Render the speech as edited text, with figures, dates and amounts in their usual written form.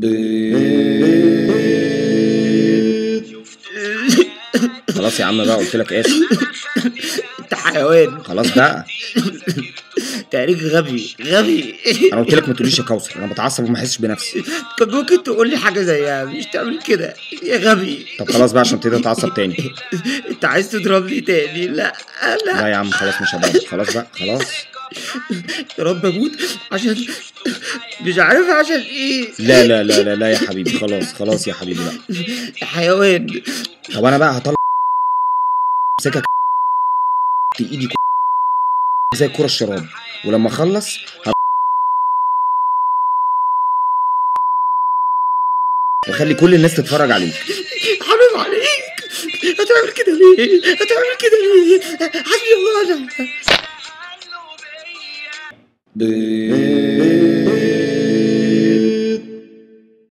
خلاص يا عم بقى، قلت لك اسف. انت حيوان. خلاص بقى، تاريخ غبي غبي. انا قلت لك ما تقوليش يا كوثر، انا بتعصب وما احسش بنفسي. كان ممكن تقول لي حاجه زيها، مش تعمل كده يا غبي. طب خلاص بقى عشان تبتدي اتعصب تاني. انت عايز تضربني تاني؟ لا لا يا عم خلاص مش هضربك، خلاص بقى خلاص. يا رب اموت عشان مش عارف عشان ايه. لا لا لا لا لا يا حبيبي، خلاص خلاص يا حبيبي لا. يا حيوان. طب انا بقى هطلع امسكك ايدي زي كرة الشراب، ولما اخلص وخلي كل الناس تتفرج عليك. حرام عليك، هتعمل كده ليه؟ هتعمل كده ليه؟ حسبي الله ونعم.